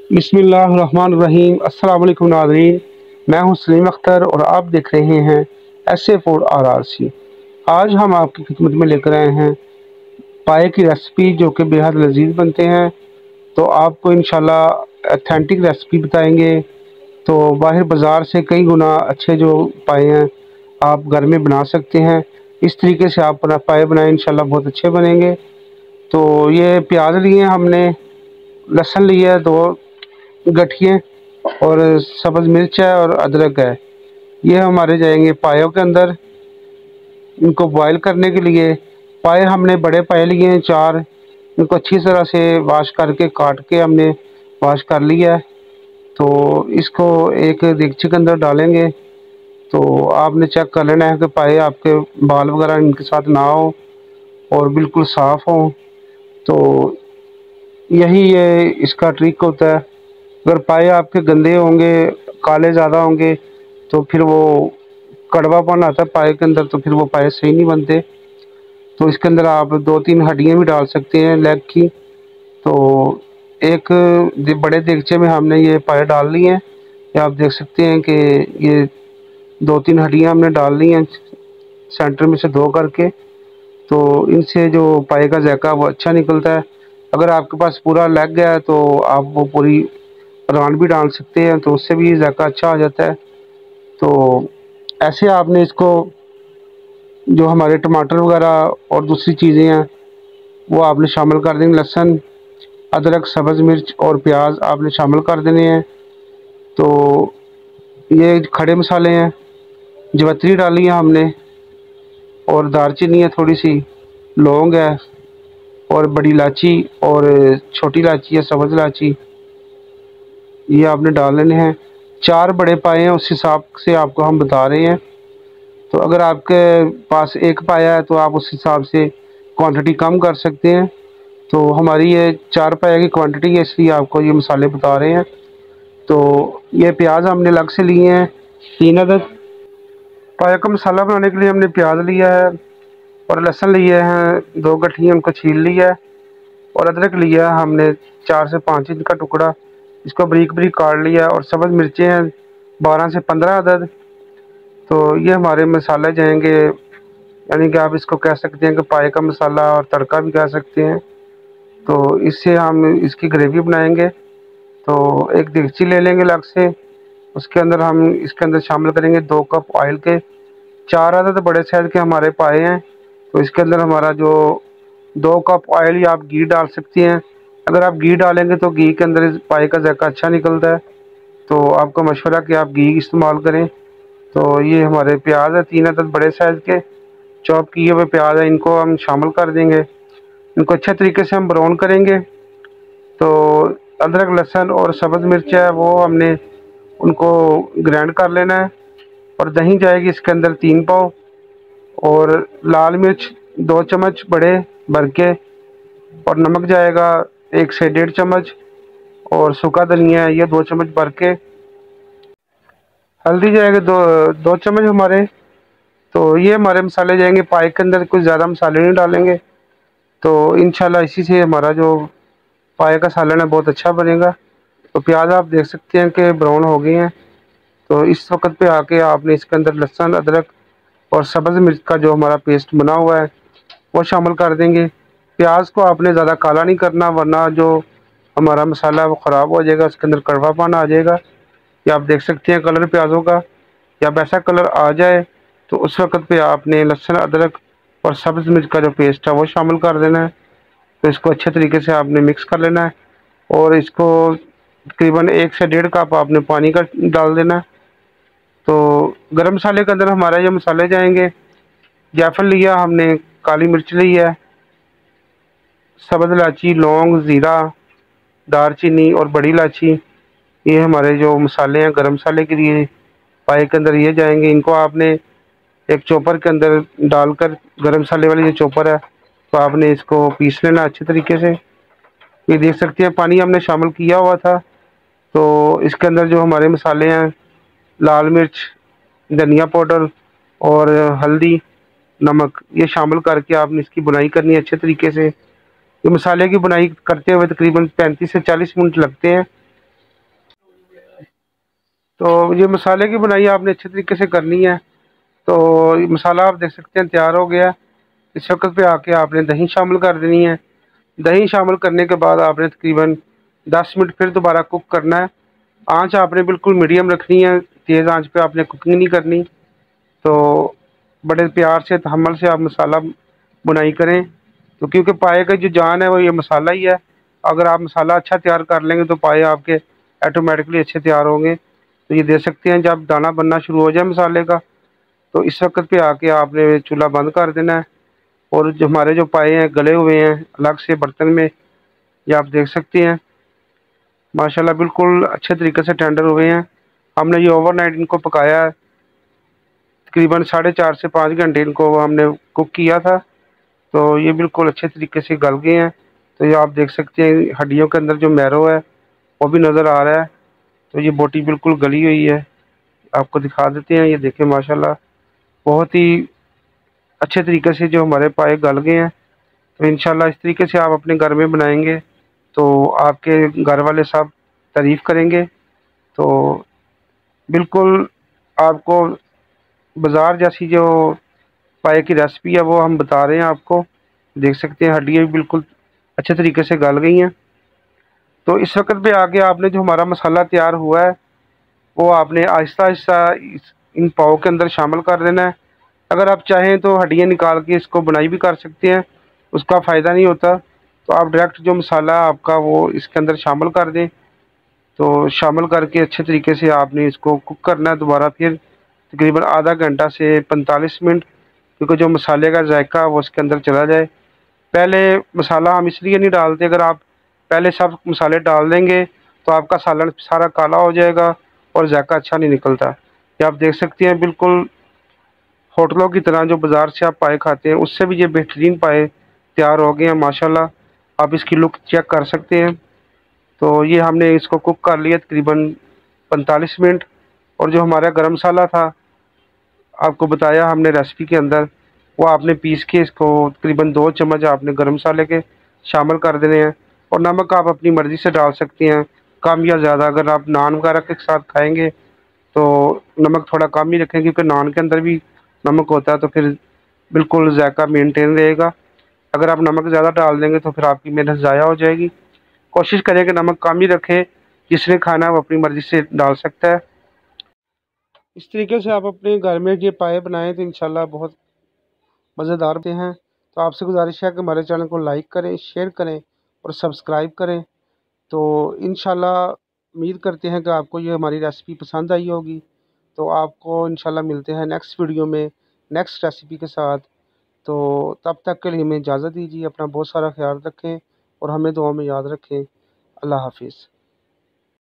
बिस्मिल्लाहिर्रहमानिर्रहीम। अस्सलाम वालेकुम नाज़रीन, मैं हूं सलीम अख्तर और आप देख रहे हैं SA4RRC। आज हम आपकी खिदमत में लेकर आए हैं पाए की रेसिपी जो कि बेहद लजीज बनते हैं। तो आपको इंशाल्लाह ऑथेंटिक रेसिपी बताएंगे। तो बाहर बाज़ार से कई गुना अच्छे जो पाए हैं आप घर में बना सकते हैं। इस तरीके से आप अपना पाए बनाएं, इंशाल्लाह बहुत अच्छे बनेंगे। तो ये प्याज लिए हमने, लहसुन लिया है 2 गठिए, और सब्ज़ मिर्च है और अदरक है। ये हमारे जाएंगे पायों के अंदर। इनको बॉईल करने के लिए पाए हमने बड़े पाए लिए हैं 4। इनको अच्छी तरह से वाश करके काट के हमने वाश कर लिया है। तो इसको एक देगची के अंदर डालेंगे। तो आपने चेक कर लेना है कि पाए आपके बाल वगैरह इनके साथ ना हो और बिल्कुल साफ़ हो। तो यही ये इसका ट्रिक होता है। अगर पाए आपके गंदे होंगे, काले ज़्यादा होंगे, तो फिर वो कड़वापन आता है पाए के अंदर, तो फिर वो पाए सही नहीं बनते। तो इसके अंदर आप 2-3 हड्डियाँ भी डाल सकते हैं लेग की। तो एक बड़े देगचे में हमने ये पाए डाल लिए हैं। ये आप देख सकते हैं कि ये 2-3 हड्डियाँ हमने डाल ली हैं सेंटर में से 2 करके। तो इनसे जो पाए का जायका वो अच्छा निकलता है। अगर आपके पास पूरा लेग है तो आप वो पूरी रान भी डाल सकते हैं, तो उससे भी जायका अच्छा आ जाता है। तो ऐसे आपने इसको, जो हमारे टमाटर वगैरह और दूसरी चीज़ें हैं वो आपने शामिल कर देंगे। लहसुन, अदरक, सब्ज़ मिर्च और प्याज आपने शामिल कर देने हैं। तो ये खड़े मसाले हैं, जवित्री डाली है हमने, और दालचीनी है थोड़ी सी, लौंग है, और बड़ी इलायची और छोटी इलायची है, सब्ज़ इलायची, ये आपने डाल लेने हैं। 4 बड़े पाए हैं, उस हिसाब से आपको हम बता रहे हैं। तो अगर आपके पास एक पाया है तो आप उस हिसाब से क्वांटिटी कम कर सकते हैं। तो हमारी ये 4 पाया की क्वांटिटी है, इसलिए आपको ये मसाले बता रहे हैं। तो ये प्याज हमने अलग से लिए हैं 3 अदद। पाया का मसाला बनाने के लिए हमने प्याज लिया है, और लहसुन लिए हैं 2 गठिए, उनको छील लिया है, और अदरक लिया है हमने 4 से 5 इंच का टुकड़ा, इसको बारीक बारीक काट लिया। और सब्ज़ मिर्चें हैं 12 से 15 अदद। तो ये हमारे मसाले जाएंगे, यानी कि आप इसको कह सकते हैं कि पाए का मसाला और तड़का भी कह सकते हैं। तो इससे हम इसकी ग्रेवी बनाएंगे। तो एक देगची ले लेंगे अलग से, उसके अंदर हम इसके अंदर शामिल करेंगे 2 कप ऑयल के। 4 अदद बड़े साइज़ के हमारे पाए हैं, तो इसके अंदर हमारा जो 2 कप ऑयल, या आप घी डाल सकती हैं। अगर आप घी डालेंगे तो घी के अंदर इस पाए का जायका अच्छा निकलता है। तो आपका मशवरा कि आप घी इस्तेमाल करें। तो ये हमारे प्याज है 3 अदद बड़े साइज़ के, चॉप किए हुए प्याज है, इनको हम शामिल कर देंगे। इनको अच्छे तरीके से हम ब्राउन करेंगे। तो अदरक, लहसुन और सब्ज़ मिर्च है वो हमने उनको ग्राइंड कर लेना है। और दही जाएगी इसके अंदर 3 पाव, और लाल मिर्च 2 चम्मच बड़े भर के, और नमक जाएगा 1 से 1.5 चम्मच, और सूखा धनिया है ये 2 चम्मच भर के। हल्दी जाएगा 2 चम्मच हमारे। तो ये हमारे मसाले जाएंगे पाए के अंदर, कुछ ज़्यादा मसाले नहीं डालेंगे। तो इंशाल्लाह इसी से हमारा जो पाए का सालन है बहुत अच्छा बनेगा। तो प्याज आप देख सकते हैं कि ब्राउन हो गए हैं। तो इस वक्त पे आके आपने इसके अंदर लहसुन, अदरक और सब्ज़ मिर्च का जो हमारा पेस्ट बना हुआ है वो शामिल कर देंगे। प्याज को आपने ज़्यादा काला नहीं करना, वरना जो हमारा मसाला है वो ख़राब हो जाएगा, उसके अंदर कड़वापन आ जाएगा। ये आप देख सकते हैं कलर प्याज़ों का। जब ऐसा कलर आ जाए तो उस वक्त पे आपने लहसुन, अदरक और सब्ज़ मिर्च का जो पेस्ट है वो शामिल कर देना है। तो इसको अच्छे तरीके से आपने मिक्स कर लेना है, और इसको तकरीबन 1 से 1.5 कप आपने पानी का डाल देना है। तो गरम मसाले के अंदर हमारा ये मसाले जाएंगे। जायफल लिया हमने, काली मिर्च ली है, सब्ज़ इलायची, लौंग, ज़ीरा, दालचीनी और बड़ी इलायची, ये हमारे जो मसाले हैं गरम मसाले के लिए पाए के अंदर ये जाएंगे। इनको आपने एक चॉपर के अंदर डालकर, गरम मसाले वाली जो चॉपर है, तो आपने इसको पीस लेना अच्छे तरीके से। ये देख सकते हैं पानी हमने शामिल किया हुआ था। तो इसके अंदर जो हमारे मसाले हैं, लाल मिर्च, धनिया पाउडर और हल्दी, नमक, ये शामिल करके आपने इसकी बुनाई करनी है अच्छे तरीके से। ये मसाले की बुनाई करते हुए तकरीबन 35 से 40 मिनट लगते हैं। तो ये मसाले की बनाई आपने अच्छे तरीके से करनी है। तो ये मसाला आप देख सकते हैं तैयार हो गया। इस वक्त पे आके आपने दही शामिल कर देनी है। दही शामिल करने के बाद आपने तकरीबन 10 मिनट फिर दोबारा कुक करना है। आंच आपने बिल्कुल मीडियम रखनी है, तेज़ आंच पे आपने कुकिंग नहीं करनी। तो बड़े प्यार से तहम्मुल से आप मसाला बुनाई करें, तो क्योंकि पाए का जो जान है वो ये मसाला ही है। अगर आप मसाला अच्छा तैयार कर लेंगे तो पाए आपके ऑटोमेटिकली अच्छे तैयार होंगे। तो ये दे सकते हैं जब दाना बनना शुरू हो जाए मसाले का, तो इस वक्त पे आके आपने चूल्हा बंद कर देना है। और जो हमारे जो पाए हैं गले हुए हैं अलग से बर्तन में, ये आप देख सकते हैं माशाल्लाह बिल्कुल अच्छे तरीके से टेंडर हुए हैं। हमने ये ओवरनाइट इनको पकाया है, तकरीबन 4.5 से 5 घंटे इनको हमने कुक किया था। तो ये बिल्कुल अच्छे तरीके से गल गए हैं। तो ये आप देख सकते हैं हड्डियों के अंदर जो मैरो है वो भी नज़र आ रहा है। तो ये बोटी बिल्कुल गली हुई है, आपको दिखा देते हैं। ये देखें माशाल्लाह बहुत ही अच्छे तरीके से जो हमारे पाए गल गए हैं। तो इंशाल्लाह इस तरीके से आप अपने घर में बनाएंगे तो आपके घर वाले सब तारीफ़ करेंगे। तो बिल्कुल आपको बाज़ार जैसी जो पाए की रेसिपी है वो हम बता रहे हैं आपको। देख सकते हैं हड्डियाँ भी बिल्कुल अच्छे तरीके से गल गई हैं। तो इस वक्त पे आगे आपने जो हमारा मसाला तैयार हुआ है वो आपने आहिस्ता आहिस्ता इन पाव के अंदर शामिल कर देना है। अगर आप चाहें तो हड्डियाँ निकाल के इसको बुनाई भी कर सकते हैं, उसका फ़ायदा नहीं होता। तो आप डायरेक्ट जो मसाला है आपका वो इसके अंदर शामिल कर दें। तो शामिल करके अच्छे तरीके से आपने इसको कुक करना है दोबारा फिर तकरीबन आधा घंटा से 45 मिनट, क्योंकि जो मसाले का जायका वो उसके अंदर चला जाए। पहले मसाला हम इसलिए नहीं डालते, अगर आप पहले सब मसाले डाल देंगे तो आपका सालन सारा काला हो जाएगा और जायका अच्छा नहीं निकलता। ये आप देख सकते हैं बिल्कुल होटलों की तरह जो बाज़ार से आप पाए खाते हैं उससे भी ये बेहतरीन पाए तैयार हो गए हैं माशाल्लाह। आप इसकी लुक चेक कर सकते हैं। तो ये हमने इसको कुक कर लिया तकरीबन 45 मिनट। और जो हमारा गरम मसाला था आपको बताया हमने रेसिपी के अंदर, वो आपने पीस के इसको तकरीबन 2 चम्मच आपने गरम मसाले के शामिल कर देने हैं। और नमक आप अपनी मर्ज़ी से डाल सकते हैं, कम या ज़्यादा। अगर आप नान वगैरह के साथ खाएंगे तो नमक थोड़ा कम ही रखें, क्योंकि नान के अंदर भी नमक होता है, तो फिर बिल्कुल जायका मेंटेन रहेगा। अगर आप नमक ज़्यादा डाल देंगे तो फिर आपकी मेहनत ज़ाया हो जाएगी। कोशिश करें कि नमक कम ही रखें, जिसने खाना है वो अपनी मर्ज़ी से डाल सकता है। इस तरीके से आप अपने घर में ये पाए बनाएं तो इंशाल्लाह बहुत मज़ेदार होते हैं। तो आपसे गुजारिश है कि हमारे चैनल को लाइक करें, शेयर करें और सब्सक्राइब करें। तो इंशाल्लाह उम्मीद करते हैं कि आपको ये हमारी रेसिपी पसंद आई होगी। तो आपको इंशाल्लाह मिलते हैं नेक्स्ट वीडियो में नेक्स्ट रेसिपी के साथ। तो तब तक के लिए हमें इजाज़त दीजिए। अपना बहुत सारा ख्याल रखें और हमें दुआ में याद रखें। अल्लाह हाफिज़।